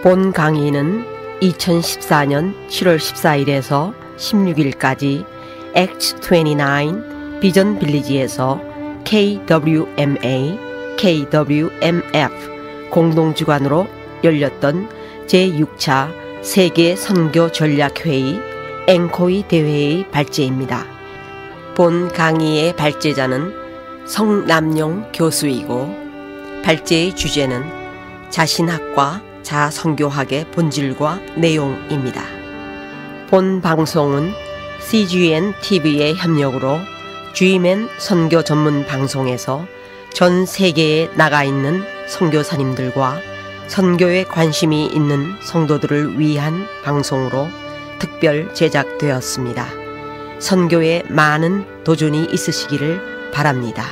본 강의는 2014년 7월 14일에서 16일까지 X29 비전 빌리지에서 KWMA, KWMF 공동주관으로 열렸던 제6차 세계 선교 전략회의 앵코이 대회의 발제입니다. 본 강의의 발제자는 성남용 교수이고 발제의 주제는 자신학과 자선교학의 본질과 내용입니다. 본 방송은 CGN TV의 협력으로 G맨 선교 전문 방송에서 전 세계에 나가 있는 선교사님들과 선교에 관심이 있는 성도들을 위한 방송으로 특별 제작되었습니다. 선교에 많은 도전이 있으시기를 바랍니다.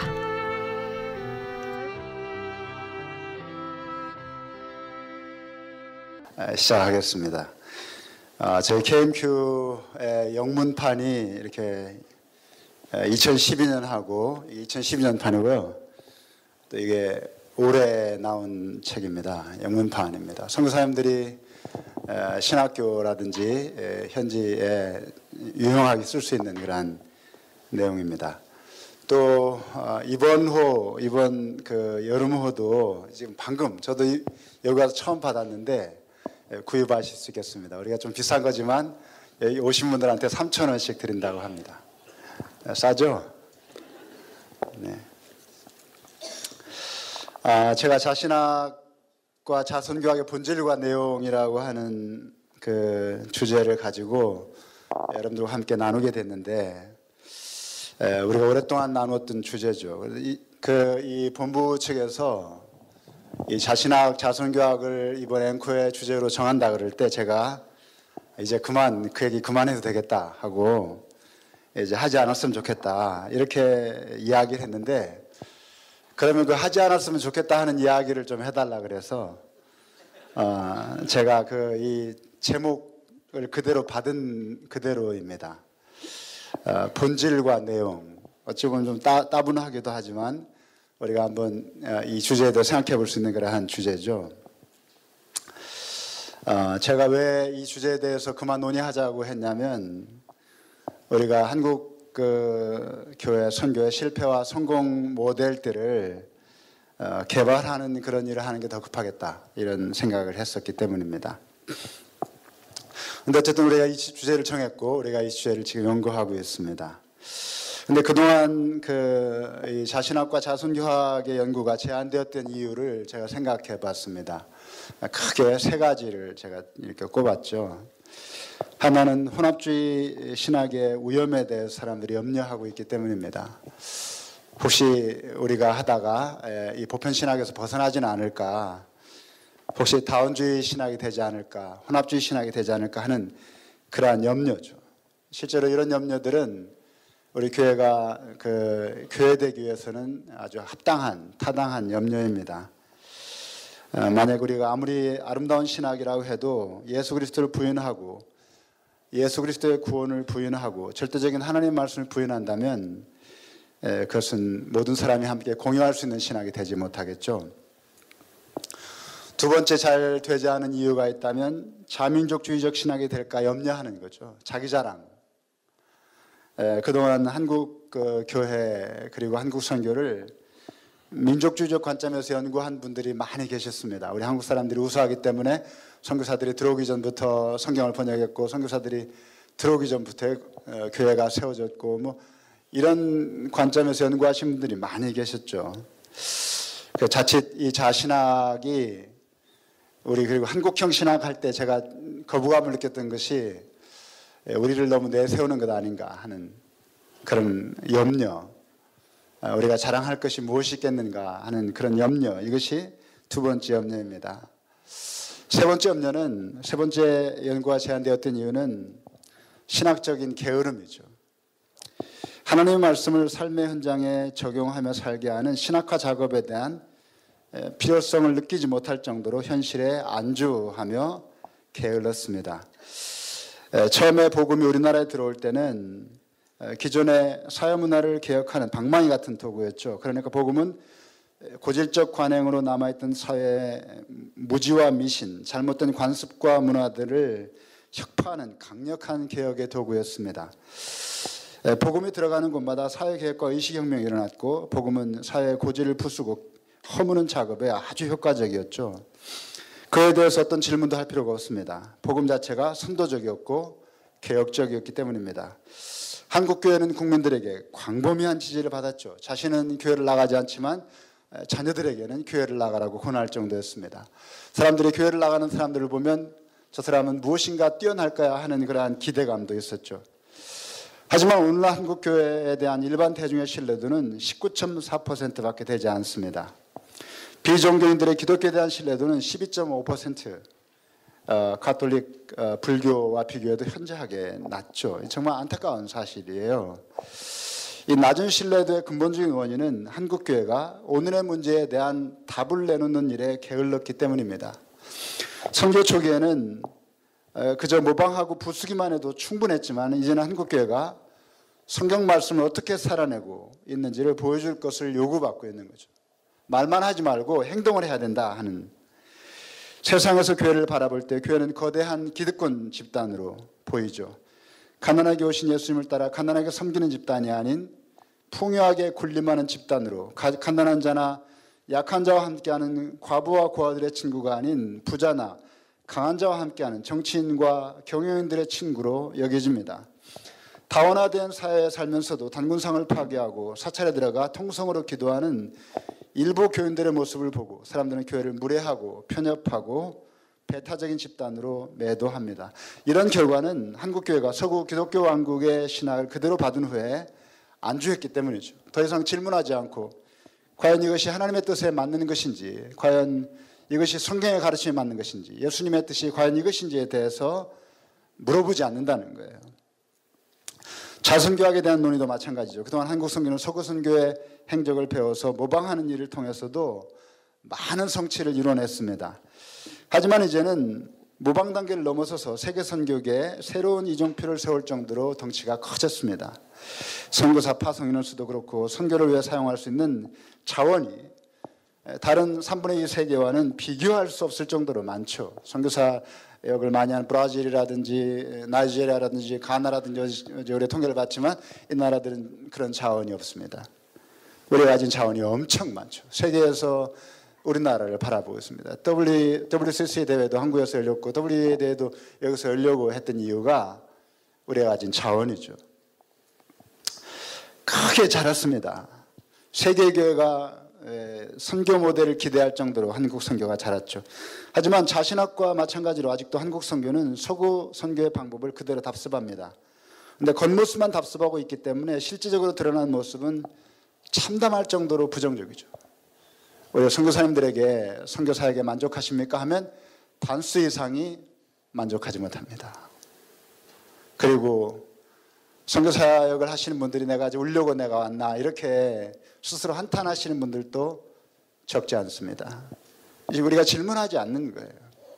시작하겠습니다. 저희 KMQ의 영문판이 이렇게 2012년하고 2012년 판이고요. 또 이게 올해 나온 책입니다. 영문판입니다. 선교사님들이 신학교라든지 현지에 유용하게 쓸 수 있는 그런 내용입니다. 또 이번 그 여름호도 지금 방금 저도 여기 와서 처음 받았는데 구입하실 수 있겠습니다. 우리가 좀 비싼 거지만 여기 오신 분들한테 3,000원씩 드린다고 합니다. 싸죠? 네. 제가 자신학과 자선교학의 본질과 내용이라고 하는 그 주제를 가지고 여러분들과 함께 나누게 됐는데 우리가 오랫동안 나누었던 주제죠. 이 본부 측에서 이 자신학 자선교학을 이번 앵커의 주제로 정한다 그럴 때 제가 이제 그 얘기 그만해도 되겠다 하고 이제 하지 않았으면 좋겠다 이렇게 이야기를 했는데, 그러면 그 하지 않았으면 좋겠다 하는 이야기를 좀 해달라 그래서 제가 이 제목을 그대로 받은 그대로입니다. 본질과 내용, 어찌 보면 좀 따분하기도 하지만 우리가 한번 이 주제에 대해 생각해 볼 수 있는 그러한 주제죠. 제가 왜 이 주제에 대해서 그만 논의하자고 했냐면, 우리가 한국 교회 선교의 실패와 성공 모델들을 개발하는 그런 일을 하는 게 더 급하겠다 이런 생각을 했었기 때문입니다. 근데 어쨌든 우리가 이 주제를 정했고 우리가 이 주제를 지금 연구하고 있습니다. 근데 그동안 이 자신학과 자선교학의 연구가 제한되었던 이유를 제가 생각해 봤습니다. 크게 세 가지를 제가 이렇게 꼽았죠. 하나는 혼합주의 신학의 위험에 대해서 사람들이 염려하고 있기 때문입니다. 혹시 우리가 하다가 이 보편신학에서 벗어나지는 않을까, 혹시 다원주의 신학이 되지 않을까, 혼합주의 신학이 되지 않을까 하는 그러한 염려죠. 실제로 이런 염려들은 우리 교회가 교회되기 위해서는 아주 타당한 염려입니다. 만약 우리가 아무리 아름다운 신학이라고 해도 예수 그리스도를 부인하고 예수 그리스도의 구원을 부인하고 절대적인 하나님의 말씀을 부인한다면 그것은 모든 사람이 함께 공유할 수 있는 신학이 되지 못하겠죠. 두 번째, 잘 되지 않은 이유가 있다면 자민족주의적 신학이 될까 염려하는 거죠. 자기 자랑. 그동안 한국 교회 그리고 한국 선교를 민족주의적 관점에서 연구한 분들이 많이 계셨습니다. 우리 한국 사람들이 우수하기 때문에 선교사들이 들어오기 전부터 성경을 번역했고, 선교사들이 들어오기 전부터 교회가 세워졌고, 이런 관점에서 연구하신 분들이 많이 계셨죠. 자칫 이 자신학이 우리 그리고 한국형 신학할 때 제가 거부감을 느꼈던 것이 우리를 너무 내세우는 것 아닌가 하는 그런 염려, 우리가 자랑할 것이 무엇이 있겠는가 하는 그런 염려, 이것이 두 번째 염려입니다. 세 번째 연구가 제한되었던 이유는 신학적인 게으름이죠. 하나님의 말씀을 삶의 현장에 적용하며 살게 하는 신학화 작업에 대한 필요성을 느끼지 못할 정도로 현실에 안주하며 게을렀습니다. 처음에 복음이 우리나라에 들어올 때는 기존의 사회문화를 개혁하는 방망이 같은 도구였죠. 그러니까 복음은 고질적 관행으로 남아있던 사회의 무지와 미신, 잘못된 관습과 문화들을 혁파하는 강력한 개혁의 도구였습니다. 복음이 들어가는 곳마다 사회개혁과 의식혁명이 일어났고 복음은 사회의 고질을 부수고 허무는 작업에 아주 효과적이었죠. 그에 대해서 어떤 질문도 할 필요가 없습니다. 복음 자체가 선도적이었고 개혁적이었기 때문입니다. 한국교회는 국민들에게 광범위한 지지를 받았죠. 자신은 교회를 나가지 않지만 자녀들에게는 교회를 나가라고 권할 정도였습니다. 사람들이 교회를 나가는 사람들을 보면 저 사람은 무엇인가 뛰어날까야 하는 그러한 기대감도 있었죠. 하지만 오늘날 한국교회에 대한 일반 대중의 신뢰도는 19.4%밖에 되지 않습니다. 비종교인들의 기독교에 대한 신뢰도는 12.5%, 가톨릭 불교와 비교해도 현저하게 낮죠. 정말 안타까운 사실이에요. 이 낮은 신뢰도의 근본적인 원인은 한국교회가 오늘의 문제에 대한 답을 내놓는 일에 게을렀기 때문입니다. 선교 초기에는 그저 모방하고 부수기만 해도 충분했지만 이제는 한국교회가 성경 말씀을 어떻게 살아내고 있는지를 보여줄 것을 요구받고 있는 거죠. 말만 하지 말고 행동을 해야 된다 하는, 세상에서 교회를 바라볼 때 교회는 거대한 기득권 집단으로 보이죠. 가난하게 오신 예수님을 따라 가난하게 섬기는 집단이 아닌 풍요하게 군림하는 집단으로, 가난한 자나 약한 자와 함께하는 과부와 고아들의 친구가 아닌 부자나 강한 자와 함께하는 정치인과 경영인들의 친구로 여겨집니다. 다원화된 사회에 살면서도 단군상을 파괴하고 사찰에 들어가 통성으로 기도하는 일부 교인들의 모습을 보고 사람들은 교회를 무례하고 편협하고 배타적인 집단으로 매도합니다. 이런 결과는 한국교회가 서구 기독교 왕국의 신학을 그대로 받은 후에 안주했기 때문이죠. 더 이상 질문하지 않고 과연 이것이 하나님의 뜻에 맞는 것인지, 과연 이것이 성경의 가르침에 맞는 것인지, 예수님의 뜻이 과연 이것인지에 대해서 물어보지 않는다는 거예요. 자선교학에 대한 논의도 마찬가지죠. 그동안 한국 선교는 서구 선교의 행적을 배워서 모방하는 일을 통해서도 많은 성취를 이뤄냈습니다. 하지만 이제는 모방 단계를 넘어서서 세계 선교계에 새로운 이정표를 세울 정도로 덩치가 커졌습니다. 선교사 파송인원 수도 그렇고 선교를 위해 사용할 수 있는 자원이 다른 3분의 2 세계와는 비교할 수 없을 정도로 많죠. 선교사 역을 많이 하는 브라질이라든지 나이지리아라든지 가나라든지 우리 통계를 봤지만 이 나라들은 그런 자원이 없습니다. 우리가 가진 자원이 엄청 많죠. 세계에서 우리나라를 바라보고 있습니다. WCC 대회도 한국에서 열렸고 WEA 대회도 여기서 열려고 했던 이유가 우리가 가진 자원이죠. 크게 자랐습니다. 세계교회가 선교 모델을 기대할 정도로 한국 선교가 자랐죠. 하지만 자신학과 마찬가지로 아직도 한국 선교는 서구 선교의 방법을 그대로 답습합니다. 그런데 겉모습만 답습하고 있기 때문에 실질적으로 드러난 모습은 참담할 정도로 부정적이죠. 우리 선교사님들에게 선교사에게 만족하십니까 하면 단수 이상이 만족하지 못합니다. 그리고 선교사역을 하시는 분들이 내가 아직 울려고 내가 왔나 이렇게 스스로 한탄하시는 분들도 적지 않습니다. 이제 우리가 질문하지 않는 거예요.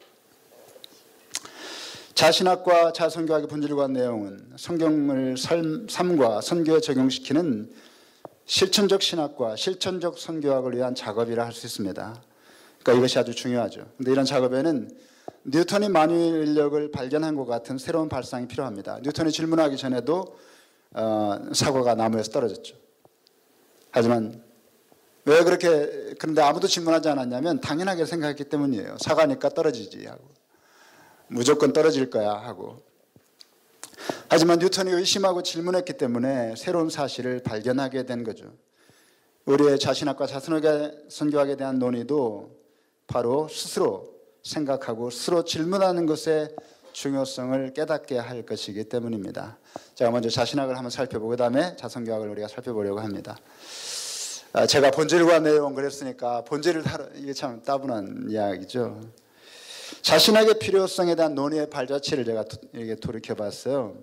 자신학과 자선교학의 본질과 내용은 성경을 삶과 선교에 적용시키는 실천적 신학과 실천적 선교학을 위한 작업이라 할 수 있습니다. 그러니까 이것이 아주 중요하죠. 그런데 이런 작업에는 뉴턴이 만유인력을 발견한 것 같은 새로운 발상이 필요합니다. 뉴턴이 질문하기 전에도 사과가 나무에서 떨어졌죠. 하지만 왜 그렇게, 그런데 아무도 질문하지 않았냐면 당연하게 생각했기 때문이에요. 사과니까 떨어지지 하고, 무조건 떨어질 거야 하고. 하지만 뉴턴이 의심하고 질문했기 때문에 새로운 사실을 발견하게 된 거죠. 우리의 자신학과 자선교학에 대한 논의도 바로 스스로 생각하고 스스로 질문하는 것의 중요성을 깨닫게 할 것이기 때문입니다. 제가 먼저 자신학을 한번 살펴보고 그 다음에 자선교학을 우리가 살펴보려고 합니다. 제가 본질과 내용 그랬으니까 본질을 이게 참 따분한 이야기죠. 자신학의 필요성에 대한 논의의 발자취를 제가 이렇게 돌이켜봤어요.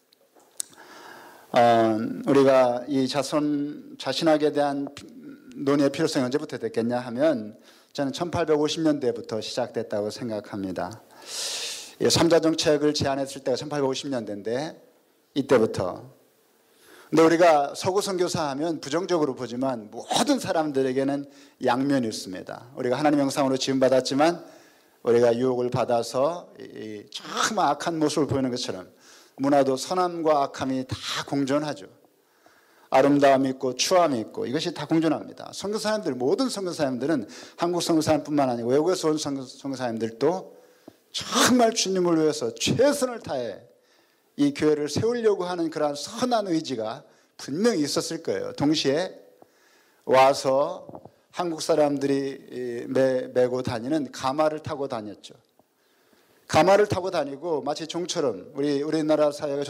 우리가 이 자신학에 대한 논의의 필요성이 언제부터 됐겠냐 하면 저는 1850년대부터 시작됐다고 생각합니다. 3자 정책을 제안했을 때가 1850년대인데 이때부터 근데 우리가 서구 선교사 하면 부정적으로 보지만 모든 사람들에게는 양면이 있습니다. 우리가 하나님의 형상으로 지음받았지만 우리가 유혹을 받아서 정말 악한 모습을 보이는 것처럼 문화도 선함과 악함이 다 공존하죠. 아름다움이 있고 추함이 있고 이것이 다 공존합니다. 선교사님들, 모든 선교사님들은 한국 선교사님뿐만 아니고 외국에서 온 선교사님들도 정말 주님을 위해서 최선을 다해 이 교회를 세우려고 하는 그러한 선한 의지가 분명히 있었을 거예요. 동시에 와서 한국 사람들이 메고 다니는 가마를 타고 다녔죠. 가마를 타고 다니고 마치 종처럼 우리나라 사회가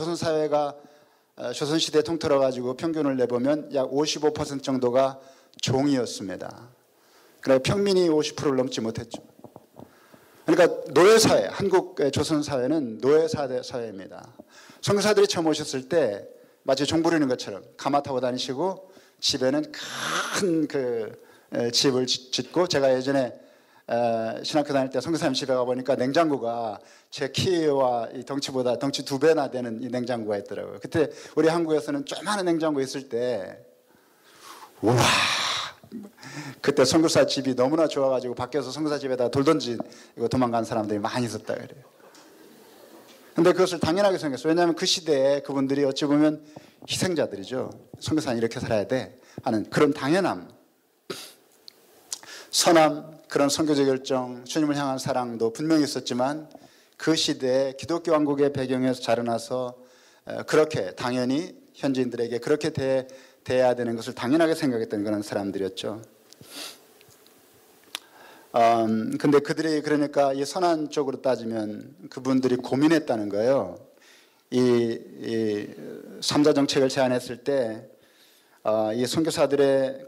조선시대에 통틀어 가지고 평균을 내보면 약 55% 정도가 종이었습니다. 그러나 평민이 50%를 넘지 못했죠. 그러니까 노예사회, 한국의 조선사회는 노예사회입니다. 선교사들이 처음 오셨을 때 마치 종 부리는 것처럼 가마 타고 다니시고 집에는 큰 집을 짓고, 제가 예전에 신학교 다닐 때 선교사님 집에 가보니까 냉장고가 제 키와 이 덩치보다 덩치 2배나 되는 이 냉장고가 있더라고요. 그때 우리 한국에서는 조그마한 냉장고 있을 때 우와, 그때 선교사 집이 너무나 좋아가지고 밖에서 선교사 집에다 돌 던지고 도망간 사람들이 많이 있었다 그래요. 근데 그것을 당연하게 생각했어요. 왜냐하면 그 시대에 그분들이 어찌 보면 희생자들이죠. 선교사는 이렇게 살아야 돼 하는 그런 당연함, 선함, 그런 선교적 열정, 주님을 향한 사랑도 분명히 있었지만 그 시대에 기독교 왕국의 배경에서 자라나서 그렇게 당연히 현지인들에게 그렇게 대해야 되는 것을 당연하게 생각했던 그런 사람들이었죠. 근데 그들이 그러니까 이 선한 쪽으로 따지면 그분들이 고민했다는 거예요. 이 3자 정책을 제안했을 때 이 선교사들의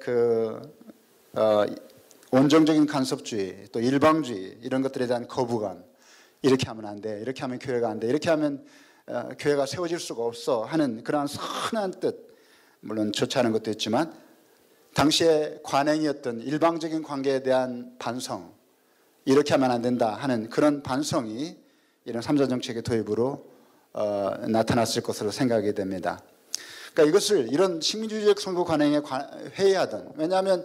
온정적인 간섭주의, 또 일방주의 이런 것들에 대한 거부감, 이렇게 하면 안 돼, 이렇게 하면 교회가 안 돼, 이렇게 하면 교회가 세워질 수가 없어 하는 그러한 선한 뜻, 물론 좋지 않은 것도 있지만 당시에 관행이었던 일방적인 관계에 대한 반성, 이렇게 하면 안 된다 하는 그런 반성이 이런 3자 정책의 도입으로 나타났을 것으로 생각이 됩니다. 그러니까 이것을 이런 식민주의적 선거 관행에 회의하던, 왜냐하면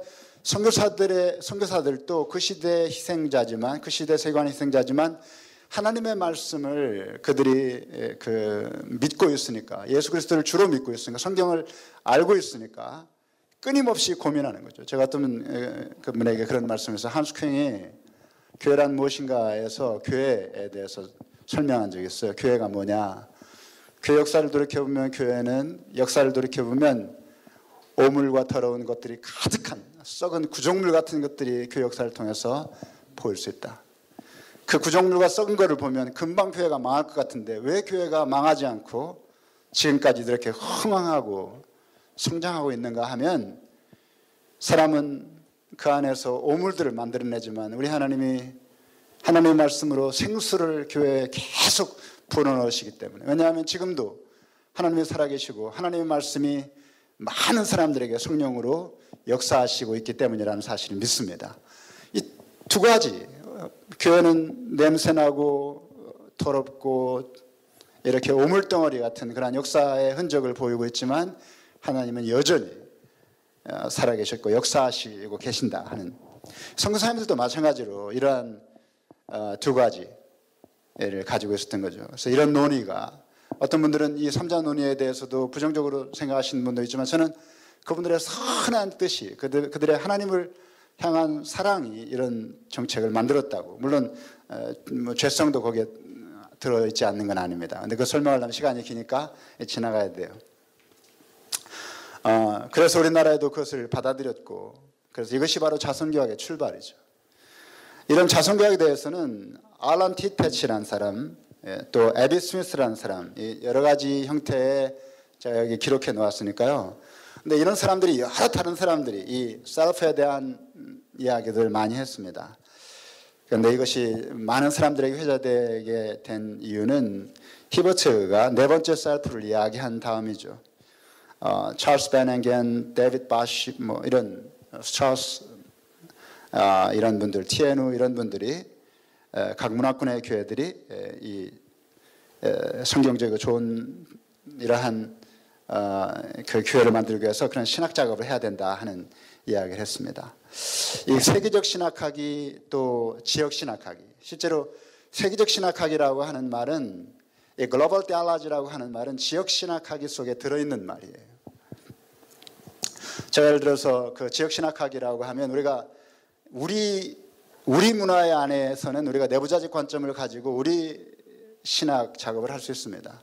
선교사들도 그 시대의 희생자지만, 그 시대 세관의 희생자지만 하나님의 말씀을 그들이 믿고 있으니까, 예수 그리스도를 주로 믿고 있으니까, 성경을 알고 있으니까 끊임없이 고민하는 거죠. 제가 어떤 그분에게 그런 말씀에서 한숙형이 교회란 무엇인가에서 교회에 대해서 설명한 적이 있어요. 교회가 뭐냐? 교회 역사를 돌이켜보면, 교회는 역사를 돌이켜보면 오물과 더러운 것들이 가득한 썩은 구정물 같은 것들이 교회 역사를 통해서 보일 수 있다. 그 구정물과 썩은 것을 보면 금방 교회가 망할 것 같은데 왜 교회가 망하지 않고 지금까지 이렇게 흥황하고 성장하고 있는가 하면, 사람은 그 안에서 오물들을 만들어내지만 우리 하나님이 하나님의 말씀으로 생수를 교회에 계속 불어넣으시기 때문에, 왜냐하면 지금도 하나님이 살아계시고 하나님의 말씀이 많은 사람들에게 성령으로 역사하시고 있기 때문이라는 사실을 믿습니다. 이 두 가지, 교회는 냄새나고 더럽고 이렇게 오물덩어리 같은 그런 역사의 흔적을 보이고 있지만 하나님은 여전히 살아계셨고 역사하시고 계신다 하는, 선교사님들도 마찬가지로 이러한 두 가지를 가지고 있었던 거죠. 그래서 이런 논의가, 어떤 분들은 이 3자 논의에 대해서도 부정적으로 생각하시는 분도 있지만 저는 그분들의 선한 뜻이, 그들의 하나님을 향한 사랑이 이런 정책을 만들었다고, 물론 죄성도 거기에 들어있지 않는 건 아닙니다. 근데 그 설명하려면 시간이 기니까 지나가야 돼요. 그래서 우리나라에도 그것을 받아들였고, 그래서 이것이 바로 자선교학의 출발이죠. 이런 자선교학에 대해서는 알런 티 패치라는 사람, 또 에비 스미스라는 사람, 여러 가지 형태의 제가 여기 기록해 놓았으니까요. 근데 이런 사람들이, 여러 다른 사람들이 이 셀프에 대한 이야기들을 많이 했습니다. 그런데 이것이 많은 사람들에게 회자되게 된 이유는 히버트가 네 번째 셀프를 이야기한 다음이죠. 찰스 베넨겐, 데이비드 바시, 이런 스트라우스, 이런 분들, 티에누 이런 분들이, 각 문화권의 교회들이 이 성경적이고 좋은 이러한 그 교회를 만들기 위해서 그런 신학 작업을 해야 된다 하는 이야기를 했습니다. 이 세계적 신학학이 또 지역 신학학이, 실제로 세계적 신학학이라고 하는 말은, 이 글로벌 테올로지라고 하는 말은 지역 신학학이 속에 들어있는 말이에요. 제가 예를 들어서 그 지역 신학학이라고 하면 우리 문화의 안에서는 우리가 내부자적 관점을 가지고 우리 신학 작업을 할 수 있습니다.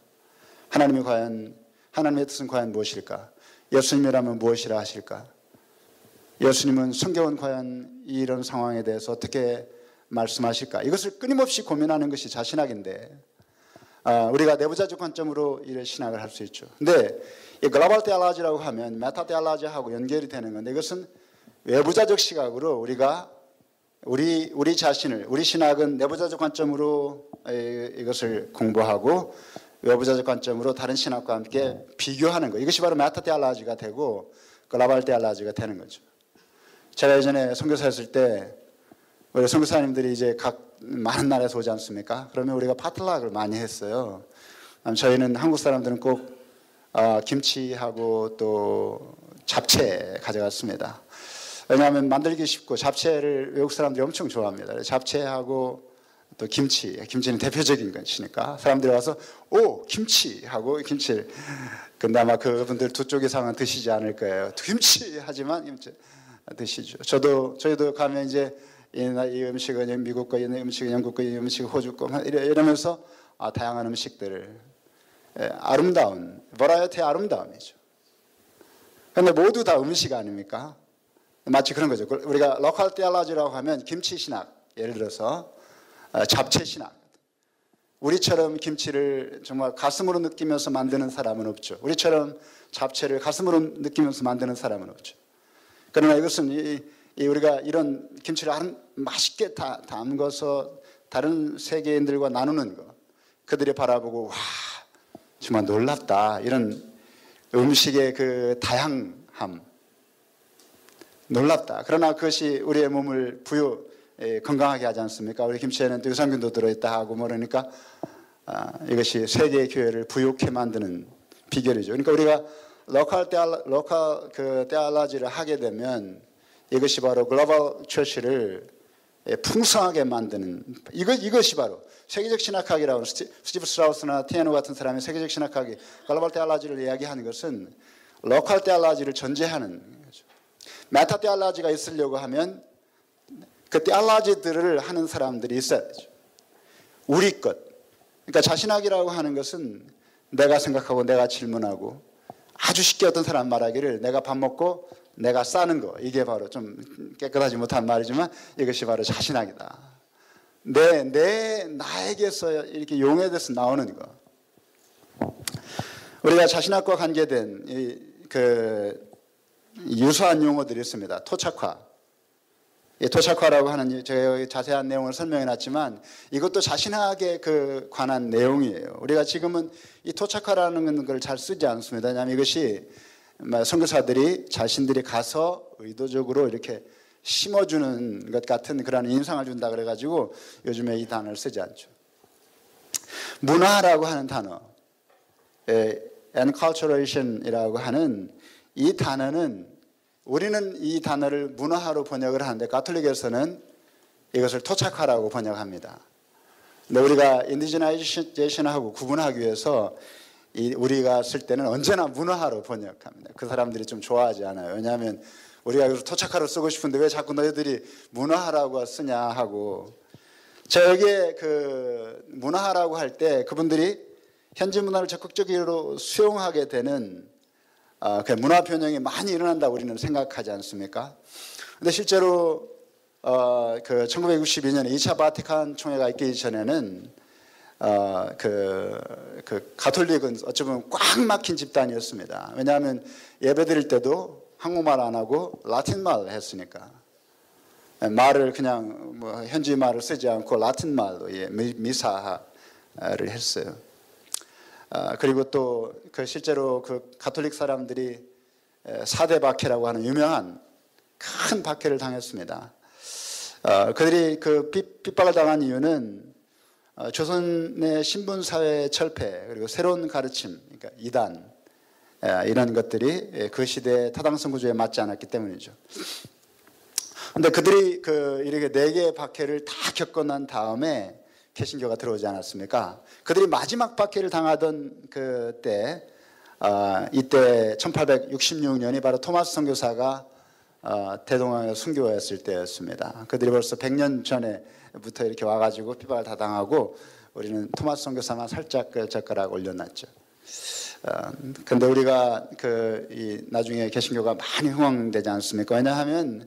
하나님의 뜻은 과연 무엇일까? 예수님이라면 무엇이라 하실까? 예수님은 성경은 과연 이런 상황에 대해서 어떻게 말씀하실까? 이것을 끊임없이 고민하는 것이 자신학인데, 우리가 내부자적 관점으로 이 신학을 할 수 있죠. 근데 이 글로벌 테올로지라고 하면 메타 테올로지하고 연결이 되는 건데, 이것은 외부자적 시각으로 우리 자신을, 우리 신학은 내부자적 관점으로 이것을 공부하고 외부자적 관점으로 다른 신학과 함께 비교하는 것. 이것이 바로 메타 테올로지가 되고 글로벌 테올로지가 되는 거죠. 제가 예전에 선교사였을 때 우리 선교사님들이 이제 각 많은 나라에서 오지 않습니까? 그러면 우리가 파틀락을 많이 했어요. 저희는 한국 사람들은 꼭 김치하고 또 잡채 가져갔습니다. 왜냐하면 만들기 쉽고 잡채를 외국 사람들이 엄청 좋아합니다. 잡채하고 또 김치는 대표적인 것이니까 사람들이 와서 오 김치 하고 김치를, 근데 아마 그분들 두 쪽 이상은 드시지 않을 거예요. 김치 하지만 김치 드시죠. 저희도 가면 이제 이 음식은 미국 거, 이 음식은 영국 거, 이 음식은 호주 거 이러면서 다양한 음식들을, 아름다운 버라이어티의 아름다움이죠. 그런데 모두 다 음식 아닙니까? 마치 그런 거죠. 우리가 로컬 테올로지라고 하면 김치 신학, 예를 들어서 잡채 신학. 우리처럼 김치를 정말 가슴으로 느끼면서 만드는 사람은 없죠. 우리처럼 잡채를 가슴으로 느끼면서 만드는 사람은 없죠. 그러나 이것은 우리가 이런 김치를 맛있게 담궈서 다른 세계인들과 나누는 것, 그들이 바라보고 와 정말 놀랍다, 이런 음식의 그 다양함, 놀랍다. 그러나 그것이 우리의 몸을 건강하게 하지 않습니까? 우리 김치에는 또 유산균도 들어있다 하고 그러니까 이것이 세계의 교회를 부욕해 만드는 비결이죠. 그러니까 우리가 로컬 테올로지를 하게 되면 이것이 바로 글로벌 처치를 풍성하게 만드는, 이것이 바로 세계적 신학학이라고 하는, 스티브 스트라우스나 티에노 같은 사람이 세계적 신학학이 글로벌 테올로지를 이야기하는 것은 로컬 테올로지를 전제하는 거죠. 메타 테올로지가 있으려고 하면 그 테올로지들을 하는 사람들이 있어야 되죠. 우리 것. 그러니까 자신학이라고 하는 것은 내가 생각하고 내가 질문하고, 아주 쉽게 어떤 사람 말하기를 내가 밥 먹고 내가 싸는 거, 이게 바로 좀 깨끗하지 못한 말이지만 이것이 바로 자신학이다. 나에게서 이렇게 용해돼서 나오는 거. 우리가 자신학과 관계된 유사한 용어들이 있습니다. 토착화. 토착화라고 하는, 제가 자세한 내용을 설명해 놨지만 이것도 자신학에 관한 내용이에요. 우리가 지금은 이 토착화라는 걸 잘 쓰지 않습니다. 왜냐하면 이것이 선교사들이 자신들이 가서 의도적으로 이렇게 심어주는 것 같은 그런 인상을 준다 그래가지고 요즘에 이 단어를 쓰지 않죠. 문화라고 하는 단어, enculturation이라고 하는 이 단어는, 우리는 이 단어를 문화화로 번역을 하는데 가톨릭에서는 이것을 토착화라고 번역합니다. 근데 우리가 인디지나이제이션하고 구분하기 위해서 우리가 쓸 때는 언제나 문화화로 번역합니다. 그 사람들이 좀 좋아하지 않아요. 왜냐하면 우리가 여기서 토착화로 쓰고 싶은데 왜 자꾸 너희들이 문화화라고 쓰냐 하고, 제가 여기에 문화화라고 할 때 그분들이 현지 문화를 적극적으로 수용하게 되는 그 문화 변형이 많이 일어난다고 우리는 생각하지 않습니까? 근데 실제로 1962년에 2차 바티칸 총회가 있기 전에는 가톨릭은 어찌 보면 꽉 막힌 집단이었습니다. 왜냐하면 예배 드릴 때도 한국말 안 하고 라틴 말을 했으니까, 말을 그냥 현지 말을 쓰지 않고 라틴 말로 미사를 했어요. 그리고 또 실제로 가톨릭 사람들이 4대 박해라고 하는 유명한 큰 박해를 당했습니다. 그들이 핍박을 당한 이유는 조선의 신분사회 철폐, 그리고 새로운 가르침, 그러니까 이단, 이런 것들이 그 시대의 타당성 구조에 맞지 않았기 때문이죠. 그런데 그들이 이렇게 4개의 박해를 다 겪고 난 다음에 개신교가 들어오지 않았습니까? 그들이 마지막 박해를 당하던 그때, 이때 1866년이 바로 토마스 선교사가 대동강에 순교했을 때였습니다. 그들이 벌써 100년 전에부터 이렇게 와가지고 핍박을 다 당하고 우리는 토마스 선교사만 살짝 젓가락 올려놨죠. 근데 우리가 나중에 개신교가 많이 흥왕되지 않습니까? 왜냐하면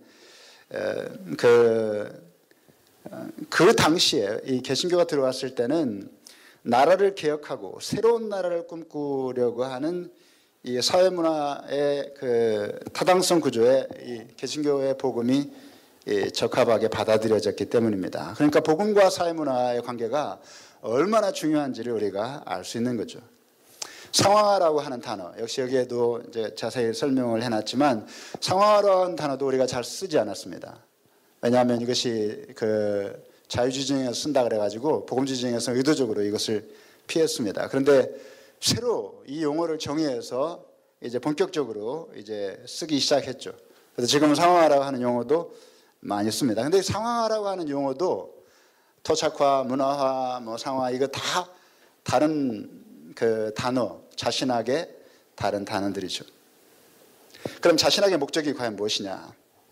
그 당시에 이 개신교가 들어왔을 때는 나라를 개혁하고 새로운 나라를 꿈꾸려고 하는 이 사회문화의 타당성 구조에 이 개신교의 복음이 적합하게 받아들여졌기 때문입니다. 그러니까 복음과 사회문화의 관계가 얼마나 중요한지를 우리가 알 수 있는 거죠. 상황화라고 하는 단어, 역시 여기에도 이제 자세히 설명을 해놨지만 상황화라는 단어도 우리가 잘 쓰지 않았습니다. 왜냐하면 이것이 자유주의정에서 쓴다 그래가지고 복음주의정에서 의도적으로 이것을 피했습니다. 그런데 새로 이 용어를 정의해서 이제 본격적으로 이제 쓰기 시작했죠. 그래서 지금은 상황화라고 하는 용어도 많이 씁니다. 근데 상황화라고 하는 용어도 토착화, 문화화, 상황화 이거 다 다른 단어, 자신학의 다른 단어들이죠. 그럼 자신학의 목적이 과연 무엇이냐?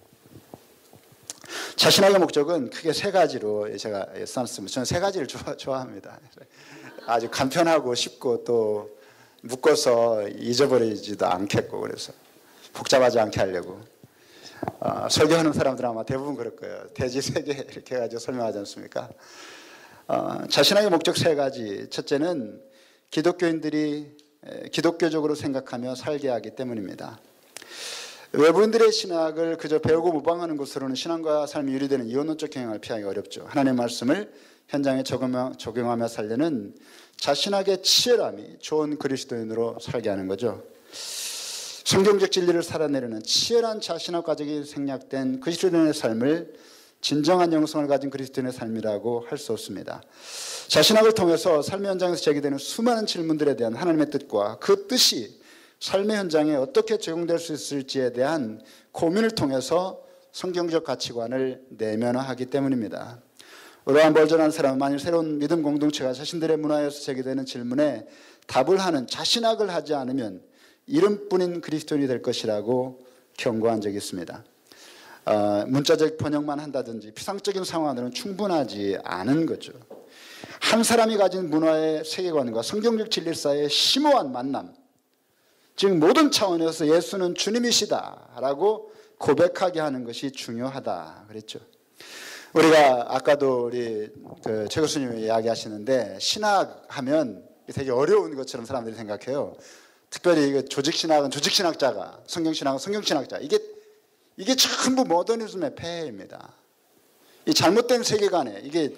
자신학의 목적은 크게 3가지로 제가 써놨습니다. 저는 3가지를 좋아합니다. 아주 간편하고 쉽고 또 묶어서 잊어버리지도 않겠고 그래서 복잡하지 않게 하려고 설교하는 사람들은 아마 대부분 그럴 거예요. 대지 3개 이렇게 해가지고 설명하지 않습니까? 자신학의 목적 3가지. 첫째는 기독교인들이 기독교적으로 생각하며 살게 하기 때문입니다. 외부인들의 신학을 그저 배우고 모방하는 것으로는 신앙과 삶이 유리되는 이원론적 경향을 피하기 어렵죠. 하나님의 말씀을 현장에 적용하며 살려는 자신학의 치열함이 좋은 그리스도인으로 살게 하는 거죠. 성경적 진리를 살아내려는 치열한 자신학 과정이 생략된 그리스도인의 삶을 진정한 영성을 가진 그리스도인의 삶이라고 할 수 없습니다. 자신학을 통해서 삶의 현장에서 제기되는 수많은 질문들에 대한 하나님의 뜻과 그 뜻이 삶의 현장에 어떻게 적용될 수 있을지에 대한 고민을 통해서 성경적 가치관을 내면화하기 때문입니다. 이러한 멀쩡한 사람은 만일 새로운 믿음 공동체가 자신들의 문화에서 제기되는 질문에 답을 하는 자신학을 하지 않으면 이름뿐인 그리스도인이 될 것이라고 경고한 적이 있습니다. 문자적 번역만 한다든지 피상적인 상황으로는 충분하지 않은 거죠. 한 사람이 가진 문화의 세계관과 성경적 진리 사이의 심오한 만남, 즉 모든 차원에서 예수는 주님이시다라고 고백하게 하는 것이 중요하다 그랬죠. 우리가 아까도 우리 최 교수님이 이야기하시는데 신학하면 되게 어려운 것처럼 사람들이 생각해요. 특별히 조직신학은 조직신학자가, 성경신학은 성경신학자, 이게 전부 모더니즘의 폐해입니다. 이 잘못된 세계관에 이게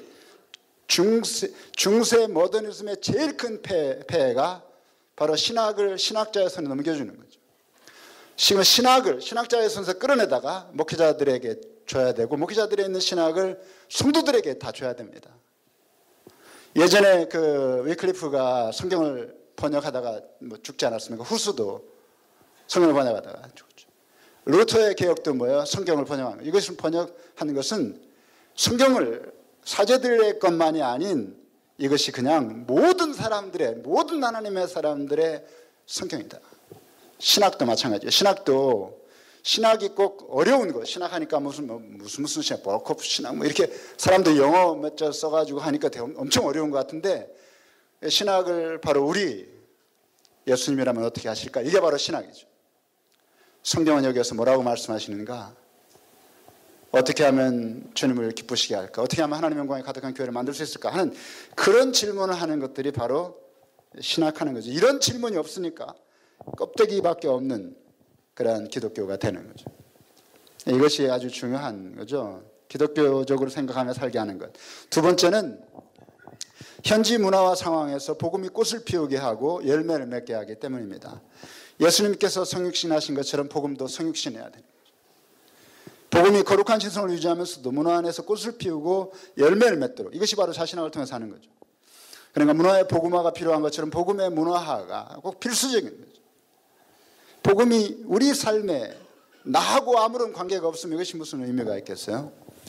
중세 모더니즘의 제일 큰 폐해가 바로 신학을 신학자의 손에 넘겨주는 거죠. 지금 신학을 신학자의 손에서 끌어내다가 목회자들에게 줘야 되고 목회자들에 있는 신학을 성도들에게 다 줘야 됩니다. 예전에 위클리프가 성경을 번역하다가 죽지 않았습니까? 후스도 성경을 번역하다가 죽었죠. 루터의 개혁도 뭐예요? 성경을 번역하는 거. 이것을 번역하는 것은 성경을 사제들의 것만이 아닌 이것이 그냥 모든 사람들의, 모든 하나님의 사람들의 성경이다. 신학도 마찬가지예요. 신학이 꼭 어려운 거, 신학하니까 무슨 신학, 버커프 신학, 이렇게 사람들이 영어 몇 자 써가지고 하니까 엄청 어려운 것 같은데, 신학을 바로 우리 예수님이라면 어떻게 하실까? 이게 바로 신학이죠. 성경은 여기에서 뭐라고 말씀하시는가? 어떻게 하면 주님을 기쁘시게 할까? 어떻게 하면 하나님의 영광이 가득한 교회를 만들 수 있을까? 하는 그런 질문을 하는 것들이 바로 신학하는 거죠. 이런 질문이 없으니까 껍데기밖에 없는 그런 기독교가 되는 거죠. 이것이 아주 중요한 거죠. 기독교적으로 생각하며 살게 하는 것. 두 번째는 현지 문화와 상황에서 복음이 꽃을 피우게 하고 열매를 맺게 하기 때문입니다. 예수님께서 성육신하신 것처럼 복음도 성육신해야 됩니다. 복음이 거룩한 신성을 유지하면서도 문화 안에서 꽃을 피우고 열매를 맺도록, 이것이 바로 자신학을 통해서 하는 거죠. 그러니까 문화의 복음화가 필요한 것처럼 복음의 문화화가 꼭 필수적인 거죠. 복음이 우리 삶에 나하고 아무런 관계가 없으면 이것이 무슨 의미가 있겠어요?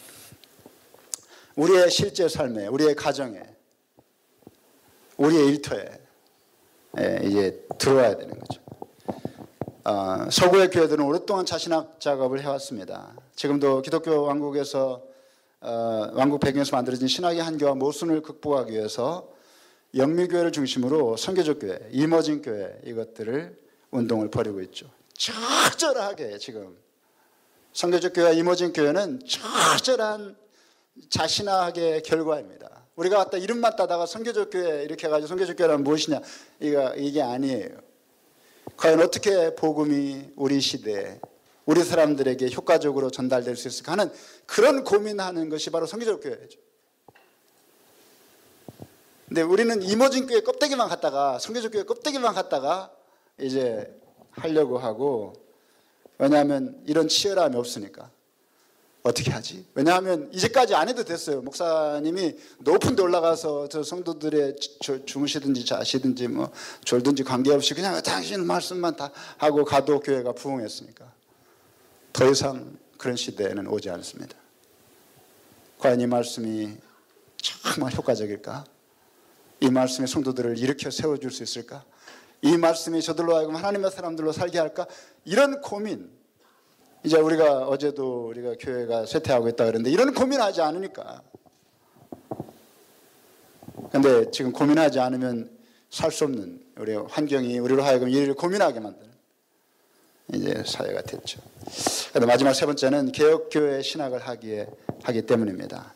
우리의 실제 삶에, 우리의 가정에, 우리의 일터에 이제 들어와야 되는 거죠. 서구의 교회들은 오랫동안 자신학 작업을 해왔습니다. 지금도 기독교 왕국에서 왕국 배경에서 만들어진 신학의 한계와 모순을 극복하기 위해서 영미교회를 중심으로 선교적 교회, 이머징 교회 이것들을 운동을 벌이고 있죠. 적절하게 지금 선교적 교회와 이머징 교회는 적절한 자신학의 결과입니다. 우리가 갖다 이름만 따다가 선교적 교회 이렇게 해가지고 선교적 교회란 무엇이냐 이게 아니에요. 과연 어떻게 복음이 우리 시대에 우리 사람들에게 효과적으로 전달될 수 있을까 하는 그런 고민하는 것이 바로 선교적 교회죠. 근데 우리는 이머징 교회 껍데기만 갖다가 선교적 교회 껍데기만 갖다가 이제 하려고 하고, 왜냐하면 이런 치열함이 없으니까 어떻게 하지? 왜냐하면 이제까지 안 해도 됐어요. 목사님이 높은 데 올라가서 저 성도들의 주무시든지 자시든지 뭐 졸든지 관계없이 그냥 당신 말씀만 다 하고 가도 교회가 부흥했으니까 더 이상 그런 시대에는 오지 않습니다. 과연 이 말씀이 정말 효과적일까? 이 말씀이 성도들을 일으켜 세워줄 수 있을까? 이 말씀이 저들로 하여금 하나님의 사람들로 살게 할까? 이런 고민. 이제 우리가 어제도 우리가 교회가 쇠퇴하고 있다 그랬는데 이런 고민하지 않으니까. 근데 지금 고민하지 않으면 살 수 없는 우리 환경이 우리로 하여금 일을 고민하게 만드는 이제 사회가 됐죠. 그런데 마지막 세 번째는 개혁교회 신학을 하기 때문입니다.